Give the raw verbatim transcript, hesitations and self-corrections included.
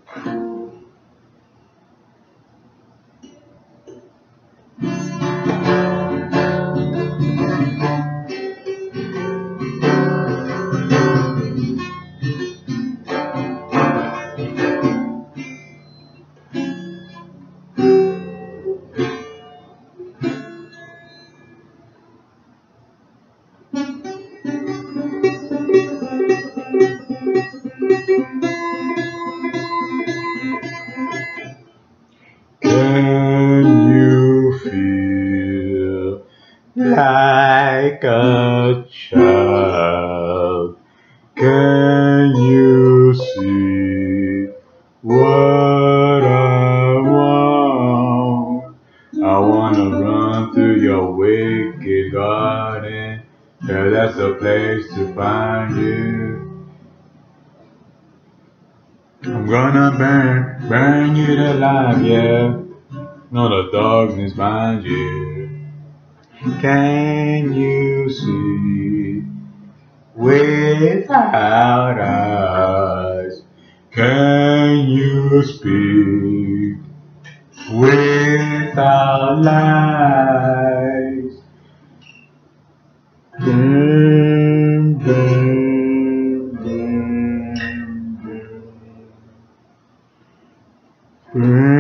Can you feel like a child? Can you see what I want? I wanna run through your wicked garden, 'cause that's a place to find you. I'm gonna burn, burn you alive, yeah. No, the darkness finds you. Can you see without eyes? Can you speak without lies? Bam, bam, bam, bam. Bam.